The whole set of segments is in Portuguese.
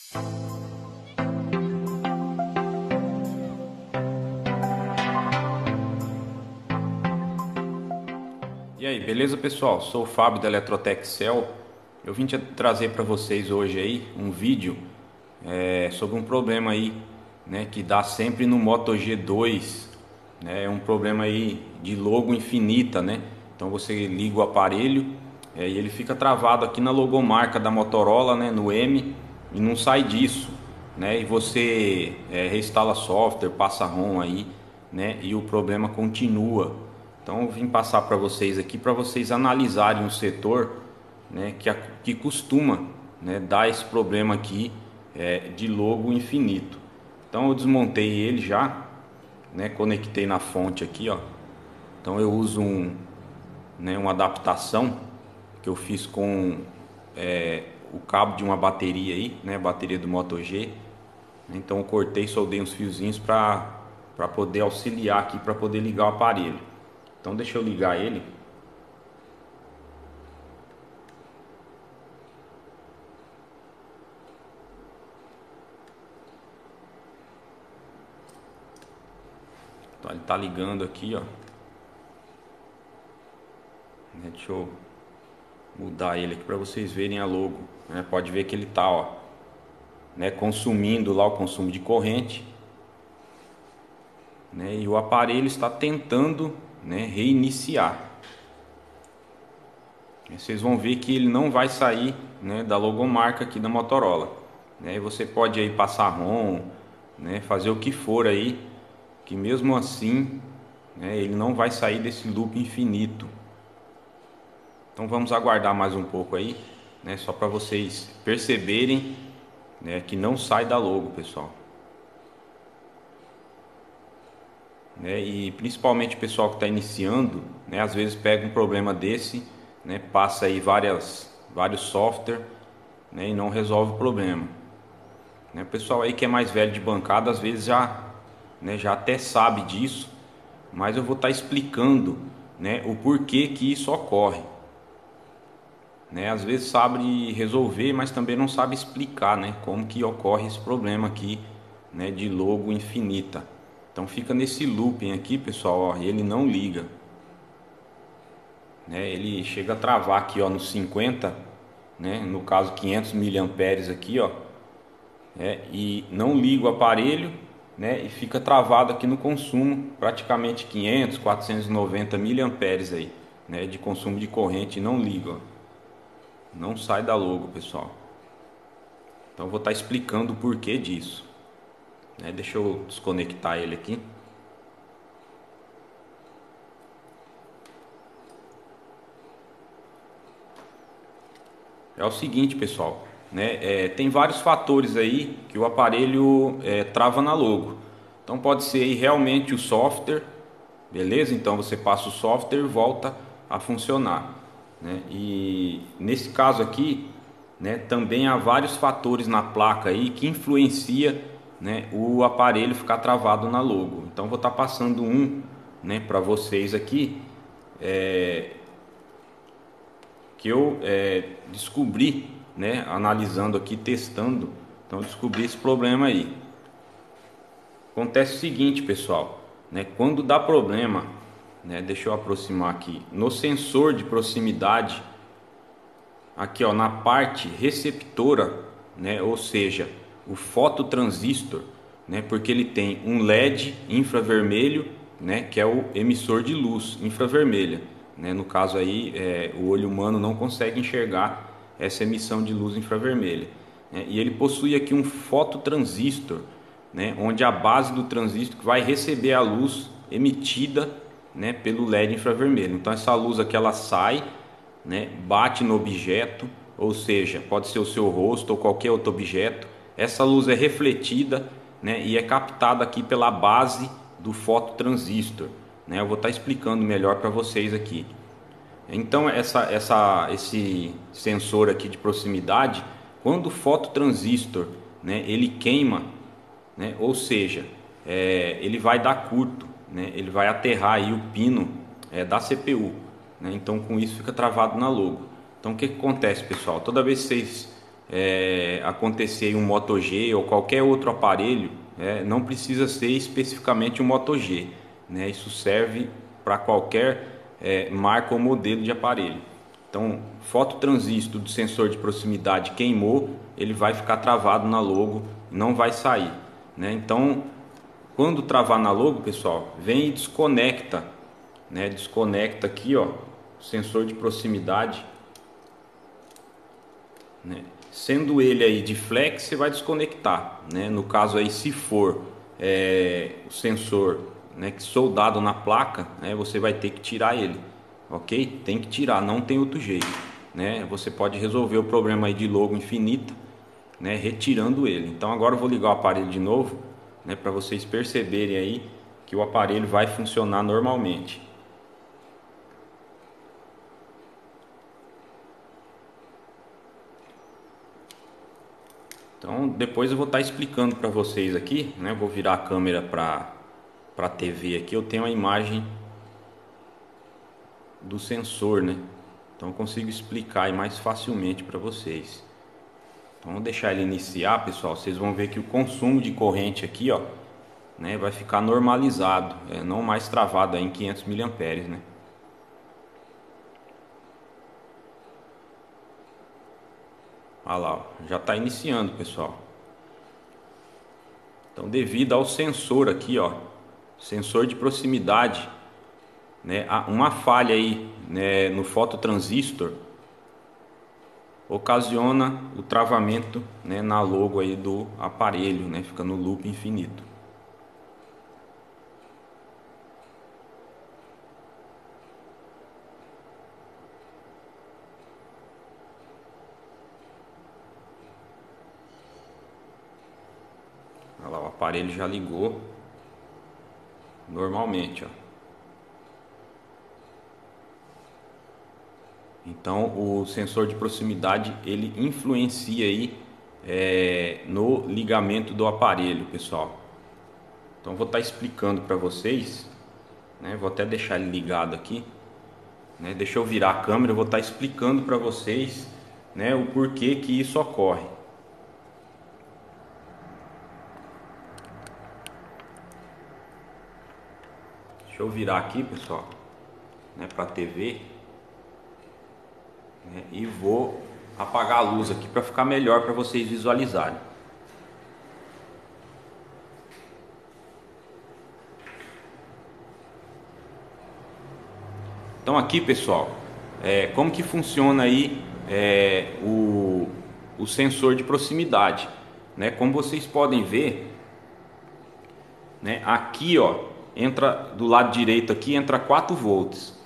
E aí, beleza pessoal? Sou o Fábio da Eletrotech Cell. Eu vim trazer para vocês hoje aí um vídeo sobre um problema aí, né, que dá sempre no Moto G2, né? É um problema aí de logo infinita, né? Então você liga o aparelho e ele fica travado aqui na logomarca da Motorola, né, no M, e não sai disso, né? E você reinstala software, passa ROM aí, né? E o problema continua. Então eu vim passar para vocês aqui para vocês analisarem um setor, né, que costuma, né, dar esse problema aqui de logo infinito. Então eu desmontei ele já, né, conectei na fonte aqui, ó. Então eu uso uma adaptação que eu fiz com o cabo de uma bateria aí, né, bateria do Moto G. Então eu cortei, soldei uns fiozinhos para poder auxiliar aqui, para poder ligar o aparelho. Então deixa eu ligar ele. Então ele tá ligando aqui, ó. Deixa eu mudar ele aqui para vocês verem a logo, né? Pode ver que ele tá, ó, né, consumindo lá o consumo de corrente, né? E o aparelho está tentando, né, reiniciar. E vocês vão ver que ele não vai sair, né, da logomarca aqui da Motorola, né? E você pode aí passar ROM, né, fazer o que for aí, que mesmo assim, né, ele não vai sair desse loop infinito. Então vamos aguardar mais um pouco aí, né, só para vocês perceberem, né, que não sai da logo, pessoal. Né, e principalmente o pessoal que está iniciando, né, às vezes pega um problema desse, né, passa aí vários softwares, né, e não resolve o problema. Né, o pessoal aí que é mais velho de bancada às vezes já, né, já até sabe disso, mas eu vou estar explicando, né, o porquê que isso ocorre. Né, às vezes sabe resolver, mas também não sabe explicar, né, como que ocorre esse problema aqui, né, de logo infinita. Então fica nesse looping aqui, pessoal, ó, e ele não liga, né? Ele chega a travar aqui, ó, no 50, né? No caso 500 miliamperes aqui, ó, e não liga o aparelho, né? E fica travado aqui no consumo, praticamente 500, 490 miliamperes aí, né? De consumo de corrente, e não liga, ó. Não sai da logo, pessoal. Então eu vou estar explicando o porquê disso, né? Deixa eu desconectar ele aqui. É o seguinte, pessoal, né? Tem vários fatores aí que o aparelho trava na logo. Então pode ser aí realmente o software, beleza? Então você passa o software e volta a funcionar, né? E nesse caso aqui, né, também há vários fatores na placa aí que influencia, né, o aparelho ficar travado na logo. Então vou estar passando né, para vocês aqui, que eu descobri, né, analisando aqui, testando. Então descobri esse problema aí. Acontece o seguinte, pessoal, né, quando dá problema, né, deixa eu aproximar aqui, no sensor de proximidade, aqui, ó, na parte receptora, né, ou seja, o fototransistor, né, porque ele tem um LED infravermelho, né, que é o emissor de luz infravermelha, né, no caso aí o olho humano não consegue enxergar essa emissão de luz infravermelha, né, e ele possui aqui um fototransistor, né, onde a base do transistor vai receber a luz emitida, né, pelo LED infravermelho. Então essa luz aqui ela sai, né, bate no objeto, ou seja, pode ser o seu rosto ou qualquer outro objeto. Essa luz é refletida, né, e é captada aqui pela base do fototransistor, né? Eu vou estar explicando melhor para vocês aqui. Então esse sensor aqui de proximidade, quando o fototransistor, né, ele queima, né, ou seja, ele vai dar curto, né, ele vai aterrar aí o pino da CPU, né, então com isso fica travado na logo. Então o que acontece, pessoal? Toda vez que vocês acontecer em um Moto G ou qualquer outro aparelho, não precisa ser especificamente um Moto G, né? Isso serve para qualquer marca ou modelo de aparelho. Então, fototransistor do sensor de proximidade queimou, ele vai ficar travado na logo, não vai sair, né? Então, quando travar na logo, pessoal, vem e desconecta, né? Desconecta aqui, ó, o sensor de proximidade, né? Sendo ele aí de flex, você vai desconectar, né? No caso aí, se for o sensor, né, que soldado na placa, né, você vai ter que tirar ele, ok? Tem que tirar, não tem outro jeito, né? Você pode resolver o problema aí de logo infinita, né, retirando ele. Então agora eu vou ligar o aparelho de novo, né, para vocês perceberem aí que o aparelho vai funcionar normalmente. Então depois eu vou estar explicando para vocês aqui, né? Vou virar a câmera para a TV aqui. Eu tenho a imagem do sensor, né? Então eu consigo explicar aí mais facilmente para vocês. Então vou deixar ele iniciar, pessoal. Vocês vão ver que o consumo de corrente aqui, ó, né, vai ficar normalizado, não mais travado aí em 500 mA, né? Olha lá, ó, já está iniciando, pessoal. Então, devido ao sensor aqui, ó, sensor de proximidade, né, uma falha aí, né, no fototransistor ocasiona o travamento, né, na logo aí do aparelho, né, fica no loop infinito. Olha lá, o aparelho já ligou normalmente, ó. Então o sensor de proximidade ele influencia aí no ligamento do aparelho, pessoal. Então vou estar explicando para vocês, né? Vou até deixar ele ligado aqui, né? Deixa eu virar a câmera, eu vou estar explicando para vocês, né, o porquê que isso ocorre. Deixa eu virar aqui, pessoal, né, para a TV, né, e vou apagar a luz aqui para ficar melhor para vocês visualizarem. Então aqui, pessoal, como que funciona aí o sensor de proximidade, né? Como vocês podem ver, né, aqui, ó, entra do lado direito aqui, entra 4 volts.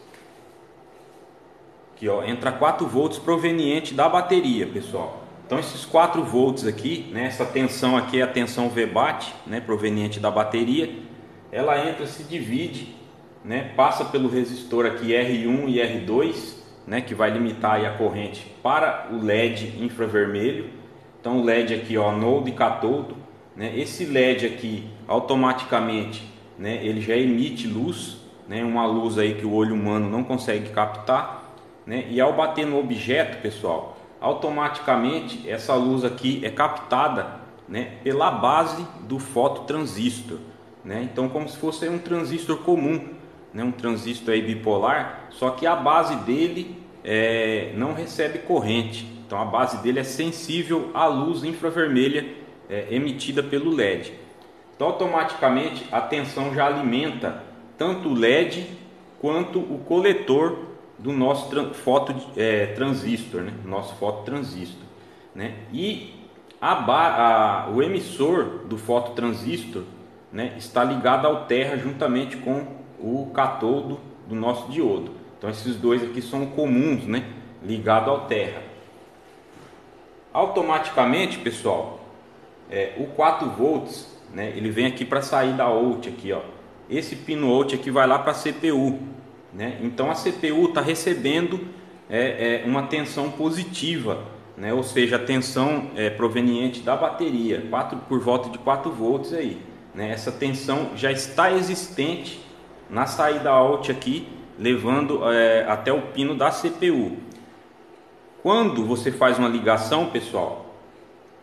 Aqui, ó, entra 4 volts proveniente da bateria, pessoal. Então esses 4 volts aqui, né, essa tensão aqui é a tensão VBAT, né, proveniente da bateria. Ela entra, se divide, né, passa pelo resistor aqui R1 e R2, né, que vai limitar aí a corrente para o LED infravermelho. Então o LED aqui, ó, node e catodo, né, esse LED aqui automaticamente, né, ele já emite luz, né, uma luz aí que o olho humano não consegue captar, né, e ao bater no objeto, pessoal, automaticamente essa luz aqui é captada, né, pela base do fototransistor, né? Então como se fosse um transistor comum, né, um transistor aí bipolar, só que a base dele não recebe corrente. Então a base dele é sensível à luz infravermelha emitida pelo LED. Então automaticamente a tensão já alimenta tanto o LED quanto o coletor do nosso transistor, né? Nosso fototransistor, né? E o emissor do fototransistor, né, está ligado ao terra juntamente com o catodo do nosso diodo. Então esses dois aqui são comuns, né, ligado ao terra. Automaticamente, pessoal, o 4 volts, né, ele vem aqui para a saída out aqui, ó. Esse pino out aqui vai lá para a CPU, né? Então a CPU está recebendo uma tensão positiva, né? Ou seja, a tensão proveniente da bateria, por volta de 4 volts aí, né? Essa tensão já está existente na saída out aqui, levando até o pino da CPU. Quando você faz uma ligação, pessoal,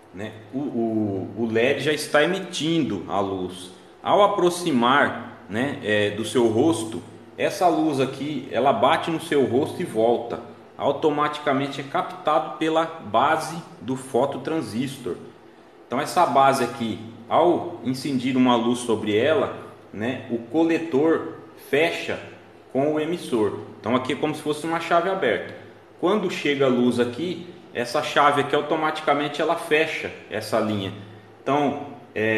né, o LED já está emitindo a luz. Ao aproximar, né, do seu rosto, essa luz aqui ela bate no seu rosto e volta. Automaticamente é captado pela base do fototransistor. Então essa base aqui, ao incidir uma luz sobre ela, né, o coletor fecha com o emissor. Então aqui é como se fosse uma chave aberta. Quando chega a luz aqui, essa chave aqui automaticamente ela fecha essa linha. Então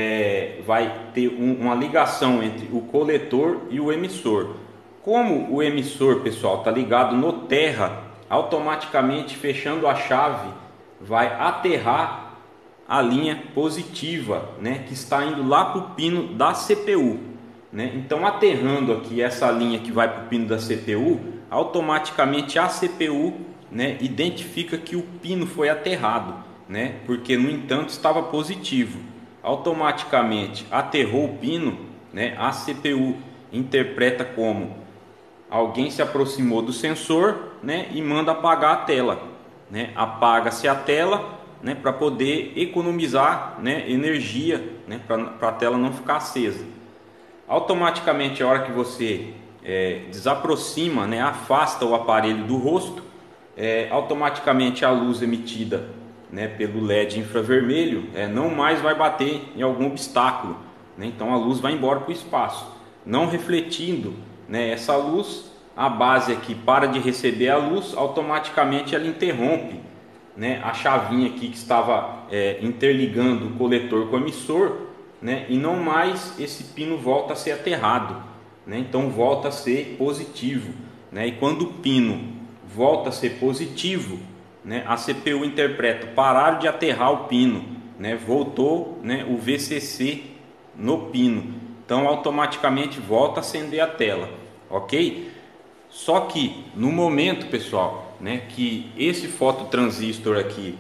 vai ter uma ligação entre o coletor e o emissor. Como o emissor, pessoal, está ligado no terra, automaticamente fechando a chave vai aterrar a linha positiva, né, que está indo lá para o pino da CPU, né? Então aterrando aqui essa linha que vai para o pino da CPU, automaticamente a CPU, né, identifica que o pino foi aterrado, né, porque no entanto estava positivo. Automaticamente aterrou o pino, né, a CPU interpreta como alguém se aproximou do sensor, né, e manda apagar a tela, né? Apaga-se a tela, né, para poder economizar, né, energia, né, para a tela não ficar acesa. Automaticamente, a hora que você desaproxima, né, afasta o aparelho do rosto, automaticamente a luz emitida, né, pelo LED infravermelho não mais vai bater em algum obstáculo, né? Então a luz vai embora para o espaço, não refletindo, né, essa luz. A base aqui para de receber a luz, automaticamente ela interrompe, né, a chavinha aqui que estava interligando o coletor com o emissor, né, e não mais esse pino volta a ser aterrado, né? Então volta a ser positivo, né? E quando o pino volta a ser positivo, né, a CPU interpreta parar de aterrar o pino, né, voltou, né, o VCC no pino, então automaticamente volta a acender a tela, ok? Só que no momento, pessoal, né, que esse fototransistor aqui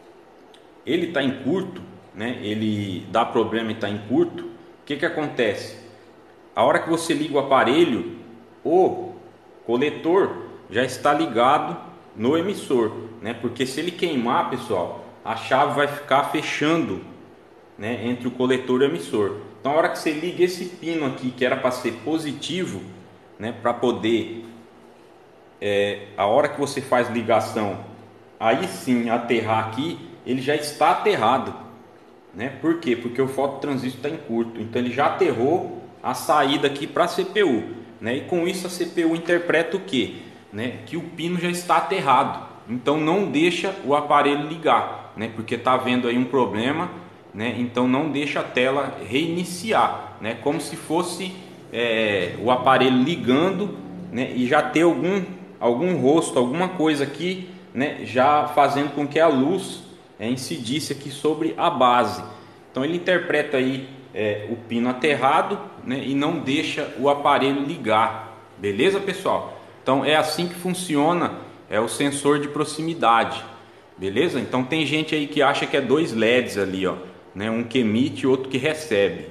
ele está em curto, né, ele dá problema e está em curto, o que que acontece? A hora que você liga o aparelho, o coletor já está ligado no emissor, né? Porque se ele queimar, pessoal, a chave vai ficar fechando, né, entre o coletor e o emissor. Então, a hora que você liga esse pino aqui, que era para ser positivo, né, para poder, a hora que você faz ligação, aí sim aterrar aqui, ele já está aterrado, né? Por quê? Porque o fototransistor está em curto, então ele já aterrou a saída aqui para a CPU, né? E com isso a CPU interpreta o quê? Né? Que o pino já está aterrado, então não deixa o aparelho ligar, né? Porque está havendo aí um problema, né? Então não deixa a tela reiniciar, né? Como se fosse o aparelho ligando, né? E já ter algum rosto, alguma coisa aqui, né, já fazendo com que a luz incidisse aqui sobre a base. Então ele interpreta aí o pino aterrado, né, e não deixa o aparelho ligar. Beleza, pessoal? Então é assim que funciona o sensor de proximidade. Beleza? Então tem gente aí que acha que é dois LEDs ali, ó, né, um que emite e outro que recebe.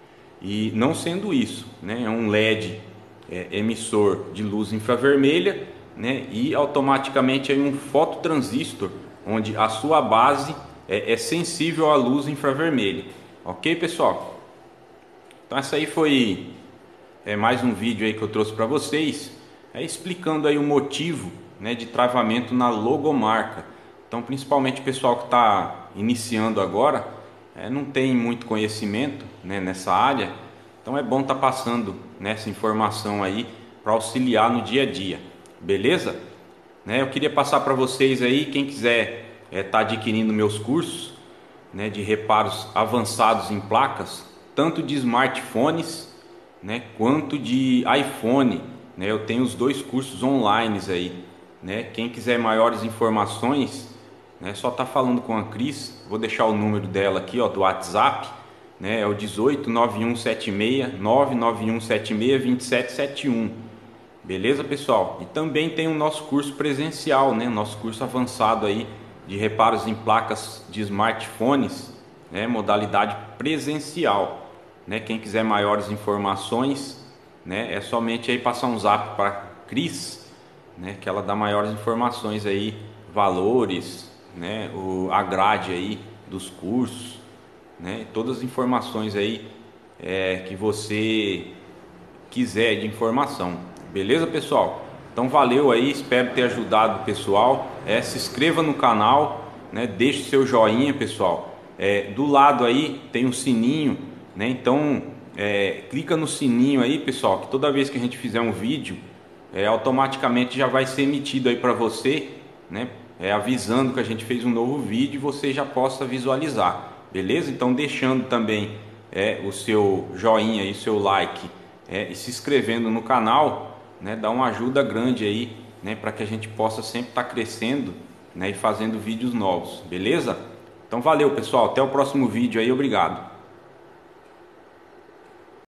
E não sendo isso, né, é um LED emissor de luz infravermelha, né, e automaticamente aí um fototransistor, onde a sua base é sensível à luz infravermelha. Ok, pessoal? Então essa aí foi mais um vídeo aí que eu trouxe para vocês, explicando aí o motivo, né, de travamento na logomarca. Então principalmente o pessoal que está iniciando agora não tem muito conhecimento, né, nessa área, então é bom estar passando nessa informação aí para auxiliar no dia a dia, beleza? Né, eu queria passar para vocês aí, quem quiser estar adquirindo meus cursos, né, de reparos avançados em placas, tanto de smartphones, né, quanto de iPhone, né, eu tenho os dois cursos online aí, né, quem quiser maiores informações, né, só tá falando com a Cris. Vou deixar o número dela aqui, ó, do WhatsApp, né, é o 18 9176 99176 2771. Beleza, pessoal? E também tem o nosso curso presencial, né, nosso curso avançado aí de reparos em placas de smartphones, né, modalidade presencial, né? Quem quiser maiores informações, né, é somente aí passar um zap para Cris, né, que ela dá maiores informações aí, valores, né, a grade aí dos cursos, né? Todas as informações aí que você quiser de informação, beleza, pessoal? Então valeu aí, espero ter ajudado o pessoal. Se inscreva no canal, né? Deixe seu joinha, pessoal. Do lado aí tem um sininho, né? Então clica no sininho aí, pessoal, que toda vez que a gente fizer um vídeo, automaticamente já vai ser emitido aí para você, né? Avisando que a gente fez um novo vídeo e você já possa visualizar, beleza? Então deixando também o seu joinha e o seu like e se inscrevendo no canal, né? Dá uma ajuda grande aí, né? Para que a gente possa sempre estar crescendo, né? E fazendo vídeos novos, beleza? Então valeu, pessoal, até o próximo vídeo aí, obrigado.